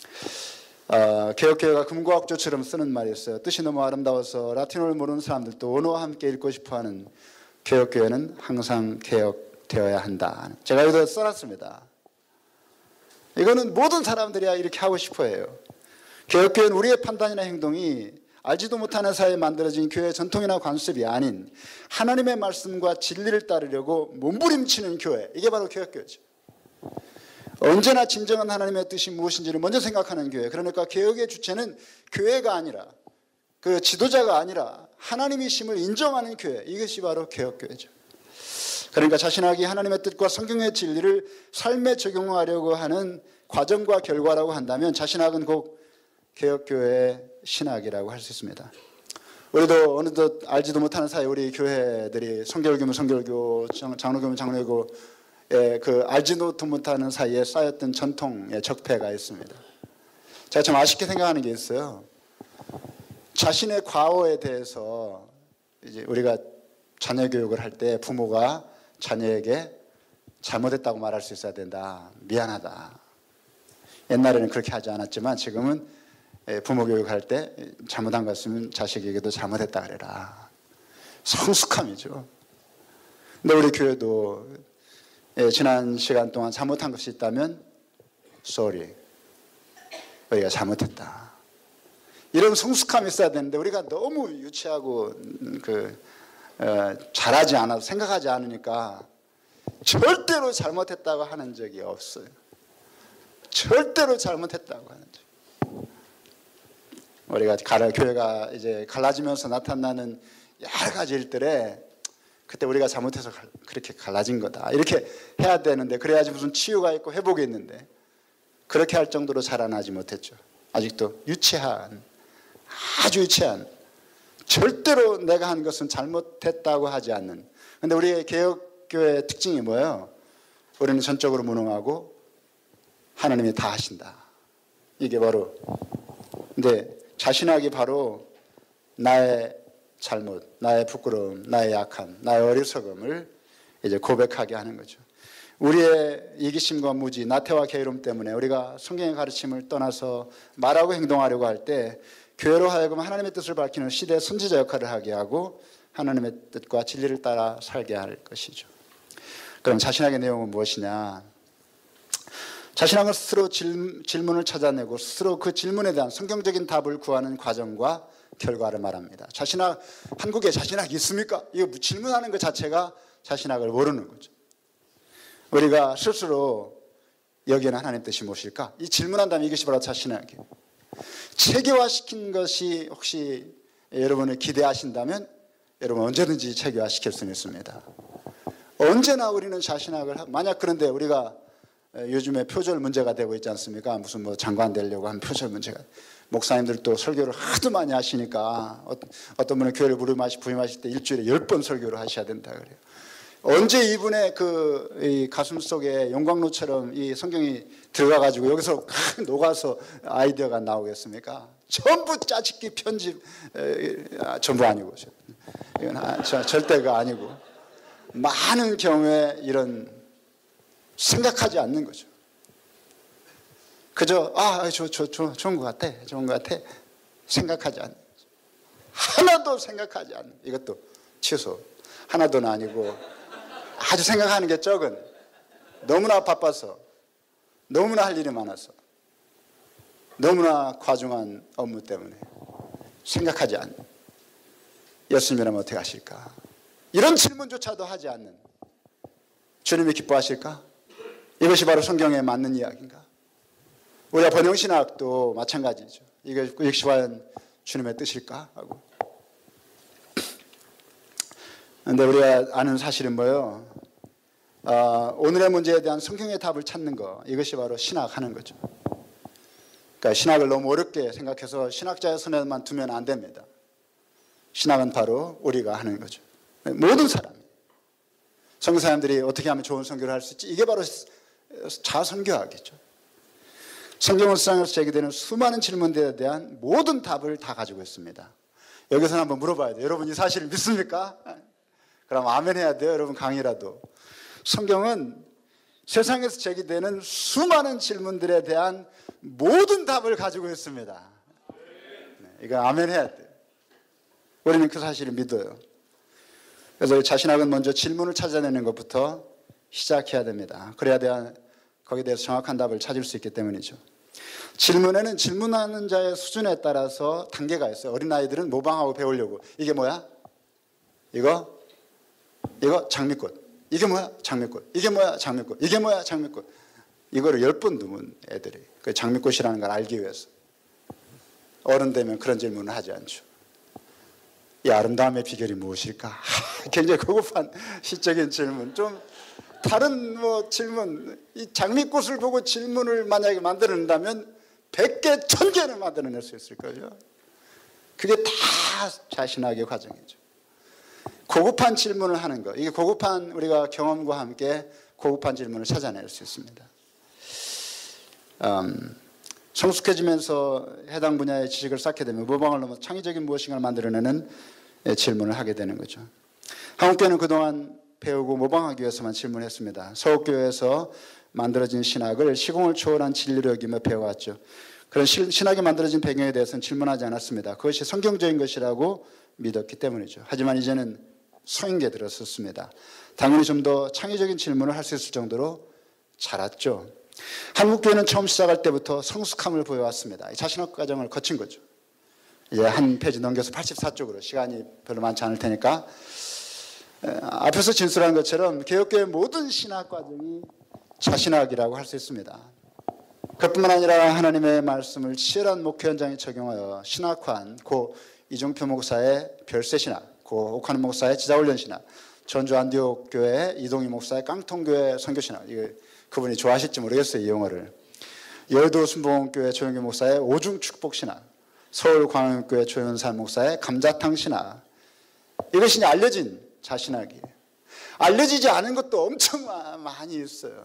개혁교회가 금고학조처럼 쓰는 말이 있어요. 뜻이 너무 아름다워서 라틴어를 모르는 사람들도 언어와 함께 읽고 싶어하는 개혁교회는 항상 개혁되어야 한다. 제가 여기다 써놨습니다. 이거는 모든 사람들이 이렇게 하고 싶어해요. 개혁교회는 우리의 판단이나 행동이 알지도 못하는 사이에 만들어진 교회의 전통이나 관습이 아닌 하나님의 말씀과 진리를 따르려고 몸부림치는 교회, 이게 바로 개혁교회죠. 언제나 진정한 하나님의 뜻이 무엇인지를 먼저 생각하는 교회. 그러니까 개혁의 주체는 교회가 아니라 그 지도자가 아니라 하나님이심을 인정하는 교회, 이것이 바로 개혁교회죠. 그러니까 자신에게 하나님의 뜻과 성경의 진리를 삶에 적용하려고 하는 과정과 결과라고 한다면 자신학은 곧 개혁교회의 신학이라고 할 수 있습니다. 우리도 어느덧 알지도 못하는 사이 우리 교회들이 성결교면 성결교, 장로교면 장로교 그 알지도 못하는 사이에 쌓였던 전통의 적폐가 있습니다. 제가 참 아쉽게 생각하는 게 있어요. 자신의 과오에 대해서 이제 우리가 자녀 교육을 할 때 부모가 자녀에게 잘못했다고 말할 수 있어야 된다. 미안하다. 옛날에는 그렇게 하지 않았지만 지금은 부모 교육할 때 잘못한 것 있으면 자식에게도 잘못했다 그래라. 성숙함이죠. 근데 우리 교회도 지난 시간 동안 잘못한 것이 있다면 sorry, 우리가 잘못했다. 이런 성숙함이 있어야 되는데 우리가 너무 유치하고 잘하지 않아서 생각하지 않으니까 절대로 잘못했다고 하는 적이 없어요. 절대로 잘못했다고 하는 적. 우리가 교회가 이제 갈라지면서 나타나는 여러 가지 일들에 그때 우리가 잘못해서 그렇게 갈라진 거다 이렇게 해야 되는데, 그래야지 무슨 치유가 있고 회복이 있는데 그렇게 할 정도로 자라나지 못했죠. 아직도 유치한, 아주 유치한, 절대로 내가 한 것은 잘못했다고 하지 않는. 그런데 우리의 개혁교회의 특징이 뭐예요? 우리는 전적으로 무능하고 하나님이 다 하신다. 이게 바로, 근데 자신하기 바로 나의 잘못, 나의 부끄러움, 나의 약함, 나의 어리석음을 이제 고백하게 하는 거죠. 우리의 이기심과 무지, 나태와 게으름 때문에 우리가 성경의 가르침을 떠나서 말하고 행동하려고 할 때 교회로 하여금 하나님의 뜻을 밝히는 시대의 선지자 역할을 하게 하고 하나님의 뜻과 진리를 따라 살게 할 것이죠. 그럼 자신학의 내용은 무엇이냐? 자신학은 스스로 질문을 찾아내고 스스로 그 질문에 대한 성경적인 답을 구하는 과정과 결과를 말합니다. 자신학, 한국에 자신학이 있습니까? 이거 질문하는 것 자체가 자신학을 모르는 거죠. 우리가 스스로 여기에는 하나님 뜻이 무엇일까? 이 질문한다면 이것이 바로 자신학이에요. 체계화시킨 것이 혹시 여러분을 기대하신다면 여러분 언제든지 체계화시킬 수는 있습니다. 언제나 우리는 자신학을 만약 그런데 우리가 요즘에 표절 문제가 되고 있지 않습니까? 무슨 뭐 장관 되려고 하면 표절 문제가. 목사님들도 설교를 하도 많이 하시니까 어떤 분은 교회를 부임하실 때 일주일에 10번 설교를 하셔야 된다 그래요. 언제 이분의 이 가슴 속에 용광로처럼 이 성경이 들어가가지고 여기서 녹아서 아이디어가 나오겠습니까? 전부 짜집기 편집, 전부 아니고. 이건 절대 그거 아니고. 많은 경우에 이런 생각하지 않는 거죠. 그저 좋은 것 같아, 좋은 것 같아 생각하지 않는 거죠. 하나도 생각하지 않는, 이것도 취소. 하나도는 아니고 아주 생각하는 게 적은, 너무나 바빠서, 너무나 할 일이 많아서, 너무나 과중한 업무 때문에 생각하지 않는, 예수님이라면 어떻게 하실까? 이런 질문조차도 하지 않는 주님이 기뻐하실까? 이것이 바로 성경에 맞는 이야기인가? 우리가 번영신학도 마찬가지죠. 이게 역시 과연 주님의 뜻일까? 하고. 그런데 우리가 아는 사실은 뭐예요? 오늘의 문제에 대한 성경의 답을 찾는 거, 이것이 바로 신학하는 거죠. 그러니까 신학을 너무 어렵게 생각해서 신학자의 손에만 두면 안 됩니다. 신학은 바로 우리가 하는 거죠. 모든 사람이. 선교 사람들이 어떻게 하면 좋은 선교를 할 수 있지? 이게 바로 자선교학이죠. 성경을 수상해서 제기되는 수많은 질문들에 대한 모든 답을 다 가지고 있습니다. 여기서 한번 물어봐야 돼요. 여러분 이 사실을 믿습니까? 그럼 아멘 해야 돼요. 여러분 강의라도. 성경은 세상에서 제기되는 수많은 질문들에 대한 모든 답을 가지고 있습니다. 이거 아멘 해야 돼요. 우리는 그 사실을 믿어요. 그래서 자신학은 먼저 질문을 찾아내는 것부터 시작해야 됩니다. 그래야 거기에 대해서 정확한 답을 찾을 수 있기 때문이죠. 질문에는 질문하는 자의 수준에 따라서 단계가 있어요. 어린아이들은 모방하고 배우려고. 이게 뭐야? 이거 장미꽃. 이게 뭐야? 장미꽃. 이게 뭐야? 장미꽃. 이게 뭐야? 장미꽃. 이거를 10번 두면 애들이 그 장미꽃이라는 걸 알기 위해서. 어른 되면 그런 질문을 하지 않죠. 이 아름다움의 비결이 무엇일까? 굉장히 고급한 시적인 질문. 좀 다른 질문, 이 장미꽃을 보고 질문을 만약에 만들어낸다면 100개, 1000개는 만들어낼 수 있을 거예요. 그게 다 자신학의 과정이죠. 고급한 질문을 하는 것. 이게 고급한 우리가 경험과 함께 고급한 질문을 찾아낼 수 있습니다. 성숙해지면서 해당 분야의 지식을 쌓게 되면 모방을 넘어 창의적인 무엇인가를 만들어내는 질문을 하게 되는 거죠. 한국교회는 그동안 배우고 모방하기 위해서만 질문했습니다. 서울교회에서 만들어진 신학을 시공을 초월한 진리로 여기며 배워왔죠. 그런 신학이 만들어진 배경에 대해서는 질문하지 않았습니다. 그것이 성경적인 것이라고 믿었기 때문이죠. 하지만 이제는 성인계 들었었습니다. 당연히 좀 더 창의적인 질문을 할 수 있을 정도로 자랐죠. 한국교회는 처음 시작할 때부터 성숙함을 보여왔습니다. 자신학 과정을 거친 거죠. 이제 한 페이지 넘겨서 84쪽으로, 시간이 별로 많지 않을 테니까. 앞에서 진술한 것처럼 개혁교회의 모든 신학 과정이 자신학이라고 할 수 있습니다. 그뿐만 아니라 하나님의 말씀을 치열한 목회 현장에 적용하여 신학화한 고 이종표 목사의 별세신학, 고 옥하는 목사의 지자훈련신학, 전주 안디옥 교회 이동희 목사의 깡통교회 선교신학, 그분이 좋아하실지 모르겠어요, 이 용어를. 여의도 순복음교회 조영규 목사의 오중축복신학, 서울광역교회 조현산 목사의 감자탕신학, 이것이 알려진 자신학이에요. 알려지지 않은 것도 엄청 많이 있어요.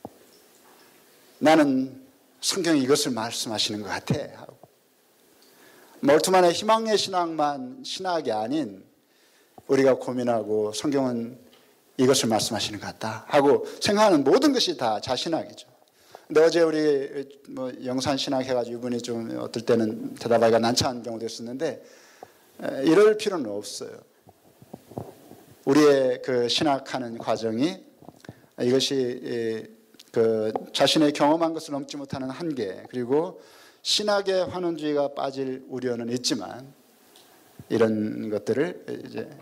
나는 성경이 이것을 말씀하시는 것 같아 하고, 멀투만의 희망의 신학만 신학이 아닌 우리가 고민하고 성경은 이것을 말씀하시는 것 같다 하고 생각하는 모든 것이 다 자신학이죠. 근데 어제 우리 영산 신학 해가지고 이분이 좀 어떨 때는 대답하기가 난처한 경우도 있었는데, 이럴 필요는 없어요. 우리의 그 신학하는 과정이 이것이 그 자신의 경험한 것을 넘지 못하는 한계, 그리고 신학의 환원주의가 빠질 우려는 있지만 이런 것들을 이제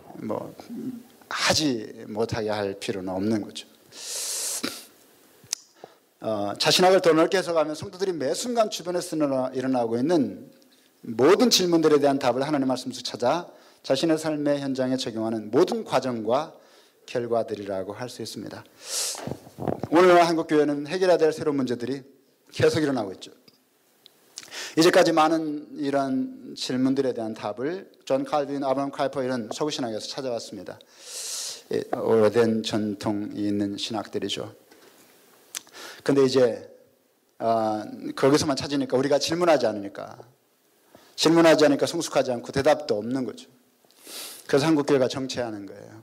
하지 못하게 할 필요는 없는 거죠. 자신학을 더 넓게 해석하면 성도들이 매 순간 주변에서 일어나고 있는 모든 질문들에 대한 답을 하나님 말씀 속에 찾아 자신의 삶의 현장에 적용하는 모든 과정과 결과들이라고 할 수 있습니다. 오늘날 한국교회는 해결해야 될 새로운 문제들이 계속 일어나고 있죠. 이제까지 많은 이런 질문들에 대한 답을 존 칼빈, 아브라함 카이퍼 이런 서구 신학에서 찾아왔습니다. 오래된 전통이 있는 신학들이죠. 근데 이제 거기서만 찾으니까 우리가 질문하지 않으니까 성숙하지 않고 대답도 없는 거죠. 그래서 한국교회가 정체하는 거예요.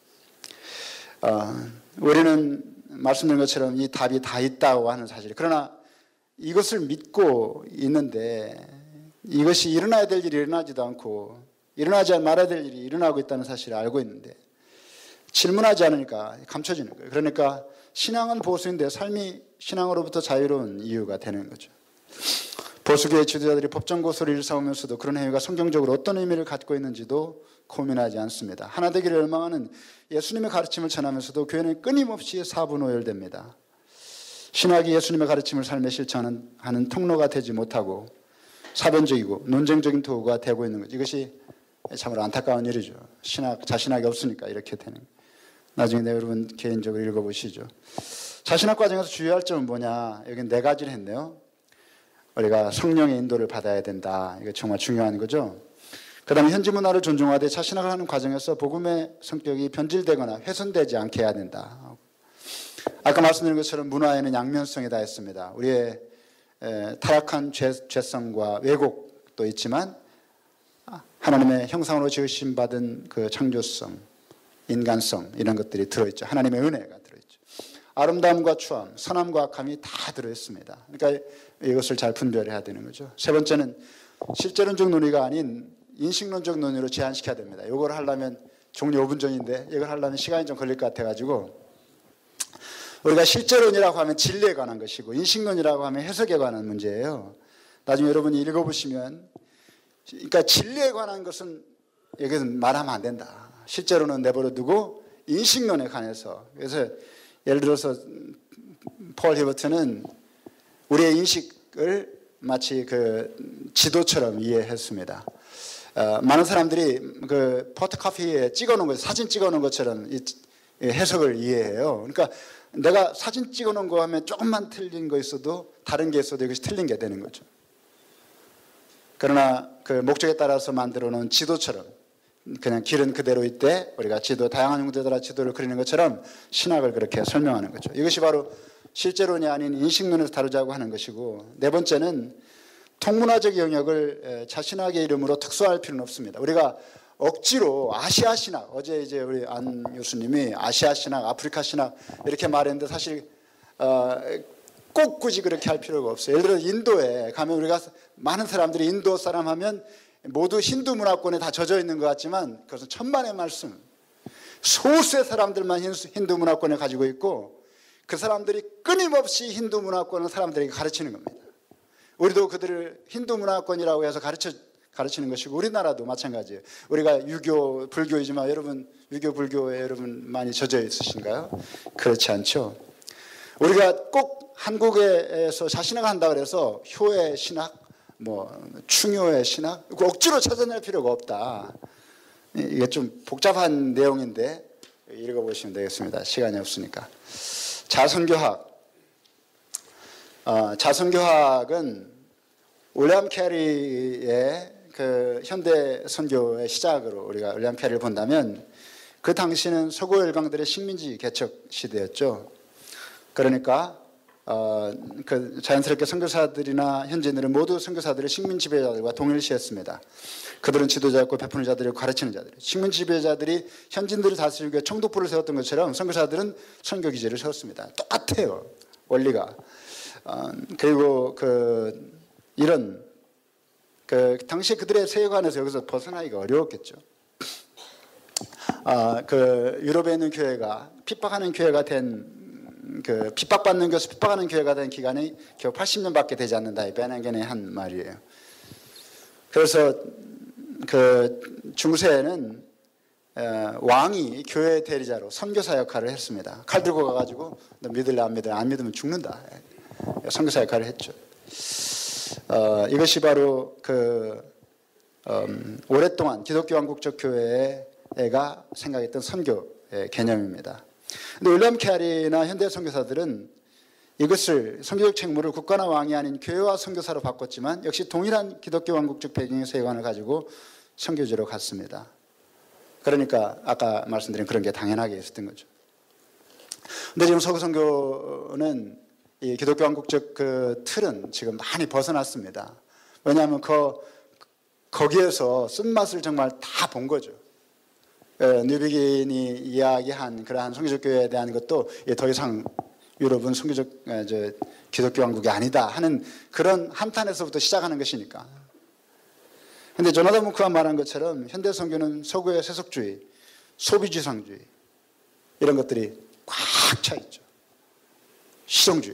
우리는 말씀드린 것처럼 이 답이 다 있다고 하는 사실. 그러나 이것을 믿고 있는데 이것이 일어나야 될 일이 일어나지도 않고 일어나지 말아야 될 일이 일어나고 있다는 사실을 알고 있는데 질문하지 않으니까 감춰지는 거예요. 그러니까 신앙은 보수인데 삶이 신앙으로부터 자유로운 이유가 되는 거죠. 보수교회 지도자들이 법정 고소를 일삼으면서도 그런 행위가 성경적으로 어떤 의미를 갖고 있는지도 고민하지 않습니다. 하나 되기를 열망하는 예수님의 가르침을 전하면서도 교회는 끊임없이 사분오열됩니다. 신학이 예수님의 가르침을 삶에 실천하는 통로가 되지 못하고 사변적이고 논쟁적인 도구가 되고 있는 거죠. 이것이 참으로 안타까운 일이죠. 자신학이 없으니까 이렇게 되는 거예요. 나중에 여러분 개인적으로 읽어보시죠. 자신학 과정에서 주의할 점은 뭐냐? 여기 4가지를 했네요. 우리가 성령의 인도를 받아야 된다. 이거 정말 중요한 거죠. 그 다음에 현지 문화를 존중하되 자신학을 하는 과정에서 복음의 성격이 변질되거나 훼손되지 않게 해야 된다. 아까 말씀드린 것처럼 문화에는 양면성이다 했습니다. 우리의 타락한 죄성과 왜곡도 있지만 하나님의 형상으로 지으심 받은 그 창조성, 인간성 이런 것들이 들어있죠. 하나님의 은혜가 들어있죠. 아름다움과 추함, 선함과 악함이 다 들어있습니다. 그러니까 이것을 잘 분별해야 되는 거죠. 세 번째는 실제론적 논의가 아닌 인식론적 논의로 제한시켜야 됩니다. 이걸 하려면 종료 5분 전인데 이걸 하려면 시간이 좀 걸릴 것 같아가지고 우리가 실제론이라고 하면 진리에 관한 것이고 인식론이라고 하면 해석에 관한 문제예요. 나중에 여러분이 읽어보시면 그러니까 진리에 관한 것은 여기서는 말하면 안 된다. 실제로는 내버려 두고 인식론에 관해서 그래서 예를 들어서 폴 히버트는 우리의 인식을 마치 그 지도처럼 이해했습니다. 많은 사람들이 그 포토카피에 찍어놓은 거 사진 찍어놓은 것처럼 이 해석을 이해해요. 그러니까 내가 사진 찍어놓은 거 하면 조금만 틀린 거 있어도 다른 게 있어도 이것이 틀린 게 되는 거죠. 그러나 그 목적에 따라서 만들어 놓은 지도처럼 그냥 길은 그대로 있대 우리가 다양한 형태에 따라 지도를 그리는 것처럼 신학을 그렇게 설명하는 거죠. 이것이 바로 실제론이 아닌 인식론에서 다루자고 하는 것이고, 4번째는 통문화적 영역을 자신학의 이름으로 특수화할 필요는 없습니다. 우리가 억지로 아시아 신학, 어제 이제 우리 안 교수님이 아시아 신학, 아프리카 신학 이렇게 말했는데 사실 꼭 굳이 그렇게 할 필요가 없어요. 예를 들어 인도에 가면 우리가 많은 사람들이 인도 사람 하면 모두 힌두 문화권에 다 젖어 있는 것 같지만 그것은 천만의 말씀. 소수의 사람들만 힌두 문화권을 가지고 있고 그 사람들이 끊임없이 힌두 문화권을 사람들에게 가르치는 겁니다. 우리도 그들을 힌두 문화권이라고 해서 가르치는 것이고 우리나라도 마찬가지예요. 우리가 유교, 불교이지만 여러분 유교, 불교에 여러분 많이 젖어 있으신가요? 그렇지 않죠. 우리가 꼭 한국에서 자신학을 한다 그래서 효의 신학, 충효의 신학 억지로 찾아낼 필요가 없다. 이게 좀 복잡한 내용인데 읽어보시면 되겠습니다. 시간이 없으니까. 자선교학은 윌리엄 캐리의 그 현대 선교의 시작으로 우리가 윌리엄 캐리를 본다면 그 당시는 서구 열강들의 식민지 개척 시대였죠. 그러니까 그 자연스럽게 선교사들이나 현지인들은 모두 선교사들을 식민 지배자들과 동일시했습니다. 그들은 지도자였고 베푸는 자들이고 가르치는 자들. 식민 지배자들이 현지인들을 다스리기 위해 청독부를 세웠던 것처럼 선교사들은 선교 기지를 세웠습니다. 똑같아요, 원리가. 그리고 이런 당시 그들의 세계관에서 여기서 벗어나기가 어려웠겠죠. 유럽에 있는 교회가 핍박하는 교회가 된 핍박받는 교회에서 핍박하는 교회가 된 기간이 겨우 80년밖에 되지 않는다. 이 베네겐의 한 말이에요. 그래서 중세에는 왕이 교회 대리자로 선교사 역할을 했습니다. 칼 들고 가가지고 너 믿을래 안 믿을래 안 믿으면 죽는다. 선교사 역할을 했죠. 이것이 바로 오랫동안 기독교 왕국적 교회가 생각했던 선교의 개념입니다. 근데 윌리엄 캐리나 현대 선교사들은 이것을 선교적 책무를 국가나 왕이 아닌 교회와 선교사로 바꿨지만 역시 동일한 기독교 왕국적 배경의 세계관을 가지고 선교지로 갔습니다. 그러니까 아까 말씀드린 그런 게 당연하게 있었던 거죠. 근데 지금 서구 선교는 이 기독교 왕국적 그 틀은 지금 많이 벗어났습니다. 왜냐하면 거기에서 쓴맛을 정말 다 본 거죠. 뉴비긴이 이야기한 그러한 선교적 교회에 대한 것도 더 이상 유럽은 선교적 기독교 왕국이 아니다 하는 그런 한탄에서부터 시작하는 것이니까. 그런데 조나단 뭉크가 말한 것처럼 현대 선교는 서구의 세속주의, 소비지상주의 이런 것들이 꽉 차 있죠. 실용주의.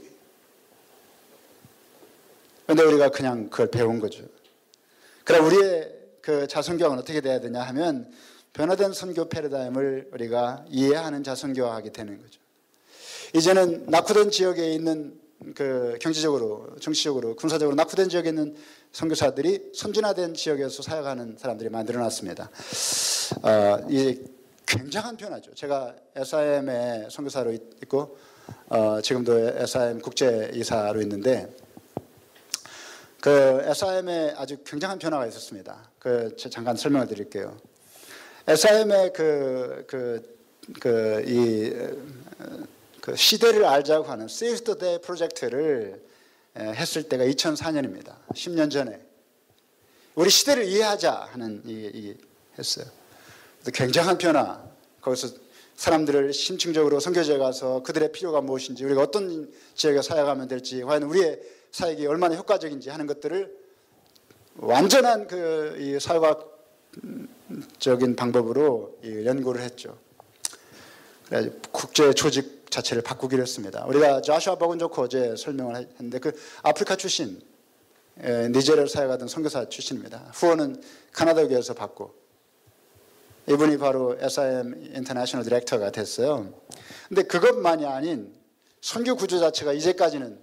그런데 우리가 그냥 그걸 배운 거죠. 그럼 우리의 그 자선교학은 어떻게 돼야 되냐 하면 변화된 선교 패러다임을 우리가 이해하는 자선교학이 되는 거죠. 이제는 낙후된 지역에 있는 그 경제적으로, 정치적으로, 군사적으로 낙후된 지역에 있는 선교사들이 선진화된 지역에서 사역하는 사람들이 많이 늘어났습니다. 이제 굉장한 변화죠. 제가 SIM의 선교사로 있고 지금도 SIM 국제이사로 있는데 그 SIM에 아주 굉장한 변화가 있었습니다. 잠깐 설명을 드릴게요. SIM의 그 시대를 알자고 하는 Seize the Day 프로젝트를 했을 때가 2004년입니다. 10년 전에 우리 시대를 이해하자 하는 했어요. 굉장한 변화. 거기서 사람들을 심층적으로 선교지에 가서 그들의 필요가 무엇인지, 우리가 어떤 지역에 사역하면 될지, 과연 우리의 사역이 얼마나 효과적인지 하는 것들을 완전한 이 사회학적인 방법으로 연구를 했죠. 그래서 국제 조직 자체를 바꾸기로 했습니다. 우리가 조슈아 버건조코 어제 설명을 했는데 그 아프리카 출신, 니제리아를 사역하던 선교사 출신입니다. 후원은 카나다 교회에서 받고 이분이 바로 SIM 인터내셔널 디렉터가 됐어요. 근데 그것만이 아닌 선교 구조 자체가 이제까지는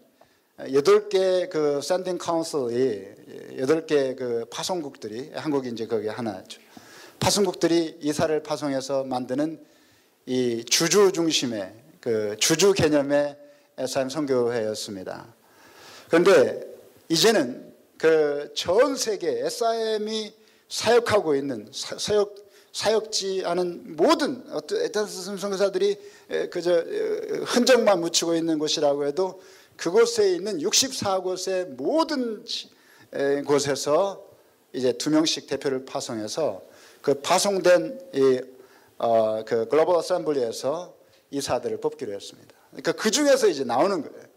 8개 그 샌딩 카운슬이 8개 그 파송국들이, 한국이 이제 거기 하나죠. 파송국들이 이사를 파송해서 만드는 이 주주 중심의 그 주주 개념의 SIM 선교회였습니다. 그런데 이제는 그 전 세계 SIM이 사역하고 있는 사역지 하는 모든 어떤 선교사들이 그저 흔적만 묻히고 있는 곳이라고 해도 그곳에 있는 64곳의 모든 곳에서 이제 2명씩 대표를 파송해서 그 파송된 그 글로벌 어셈블리에서 이사들을 뽑기로 했습니다. 그러니까 그 중에서 이제 나오는 거예요.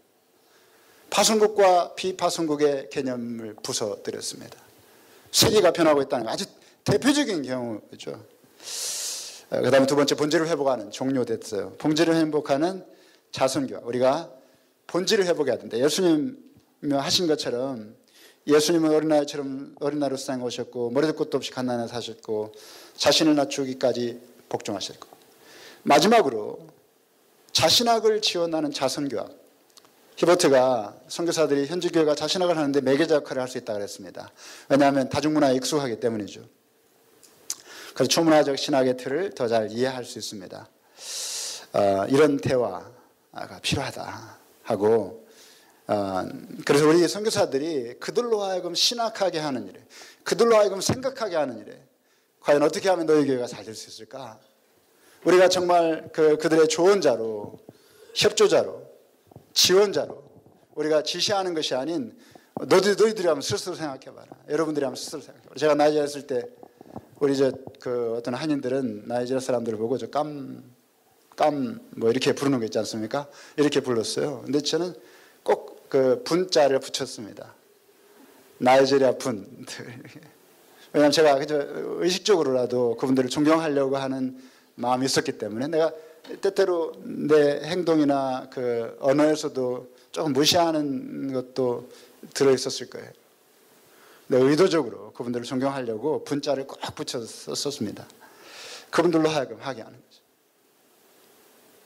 파송국과 비파송국의 개념을 부숴드렸습니다. 세계가 변하고 있다는 거 아주 대표적인 경우죠. 그 다음에 두 번째, 본질을 회복하는, 종료됐어요. 본질을 회복하는 자선교학. 우리가 본질을 회복해야 된다. 예수님이 하신 것처럼 예수님은 어린 나이로 세상에 오셨고 머리도 끝도 없이 갓난에 사셨고 자신을 낮추기까지 복종하셨고, 마지막으로 자신학을 지원하는 자선교학. 히버트가 선교사들이 현지 교회가 자신학을 하는데 매개자 역할을 할 수 있다고 그랬습니다. 왜냐하면 다중문화에 익숙하기 때문이죠. 그래서 초문화적 신학의 틀을 더 잘 이해할 수 있습니다. 이런 대화가 필요하다 하고, 그래서 우리 선교사들이 그들로 하여금 신학하게 하는 일에, 그들로 하여금 생각하게 하는 일에 과연 어떻게 하면 너희 교회가 잘 될 수 있을까? 우리가 정말 그들의 조언자로, 협조자로, 지원자로 우리가 지시하는 것이 아닌 너희들이 한번 스스로 생각해봐라. 여러분들이 한번 스스로 생각해봐라. 제가 나이지리아에 있을 때 우리 어떤 한인들은 나이지리아 사람들을 보고 뭐 이렇게 부르는 거 있지 않습니까? 이렇게 불렀어요. 근데 저는 꼭 그 분자를 붙였습니다. 나이지리아 분. 왜냐하면 제가 의식적으로라도 그분들을 존경하려고 하는 마음이 있었기 때문에 내가 때때로 내 행동이나 그 언어에서도 조금 무시하는 것도 들어있었을 거예요. 근데 의도적으로 그분들을 존경하려고 분자를 꼭 붙여서 썼습니다. 그분들로 하여금 하게 하는 거죠.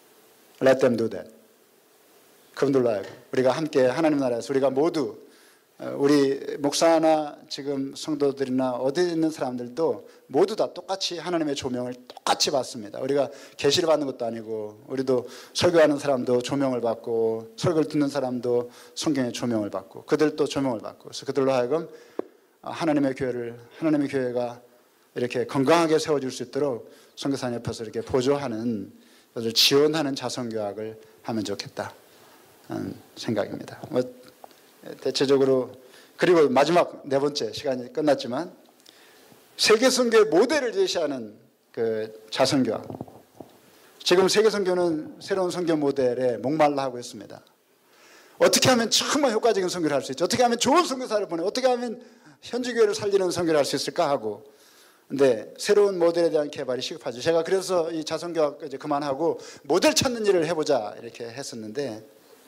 Let them do that. 그분들로 하여금 우리가 함께 하나님 나라에서 우리가 모두 우리 목사나 지금 성도들이나 어디 있는 사람들도 모두 다 똑같이 하나님의 조명을 똑같이 받습니다. 우리가 계시를 받는 것도 아니고, 우리도 설교하는 사람도 조명을 받고, 설교를 듣는 사람도 성경의 조명을 받고, 그들도 조명을 받고, 그래서 그들로 하여금 하나님의 교회가 이렇게 건강하게 세워질 수 있도록 선교사님 옆에서 이렇게 보조하는, 지원하는 자선교학을 하면 좋겠다 생각입니다. 대체적으로, 그리고 마지막 네 번째, 시간이 끝났지만 세계 선교의 모델을 제시하는 그 자선교학. 지금 세계 선교는 새로운 선교 모델에 목말라 하고 있습니다. 어떻게 하면 정말 효과적인 선교를 할 수 있지? 어떻게 하면 좋은 선교사를 보내? 어떻게 하면 현지교회를 살리는 선교를 할 수 있을까 하고. 근데 새로운 모델에 대한 개발이 시급하죠. 제가 그래서 이 자선교학 이제 그만하고 모델 찾는 일을 해보자 이렇게 했었는데,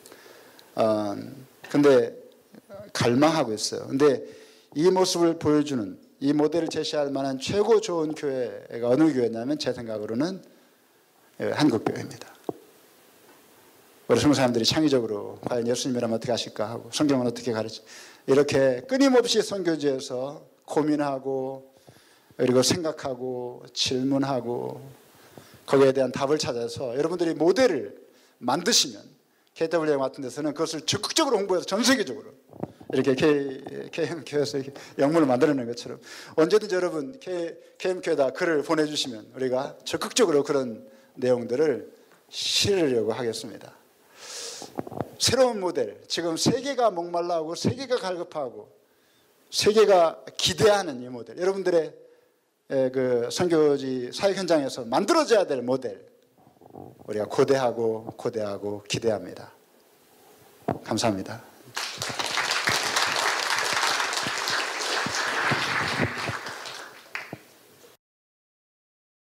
근데 갈망하고 있어요. 근데 이 모습을 보여주는, 이 모델을 제시할 만한 최고 좋은 교회가 어느 교회냐면 제 생각으로는 한국교회입니다. 우리 성도 사람들이 창의적으로 과연 예수님이라면 어떻게 하실까 하고, 성경은 어떻게 가르치, 이렇게 끊임없이 선교지에서 고민하고, 그리고 생각하고 질문하고 거기에 대한 답을 찾아서 여러분들이 모델을 만드시면, KWM 같은 데서는 그것을 적극적으로 홍보해서 전 세계적으로 이렇게 KM교회에서 영문을 만들어내는 것처럼 언제든지 여러분 KM교회에다 글을 보내주시면 우리가 적극적으로 그런 내용들을 실으려고 하겠습니다. 새로운 모델, 지금 세계가 목말라하고 세계가 갈급하고 세계가 기대하는 이 모델, 여러분들의 그 선교지 사역 현장에서 만들어져야 될 모델, 우리가 고대하고 기대합니다. 감사합니다.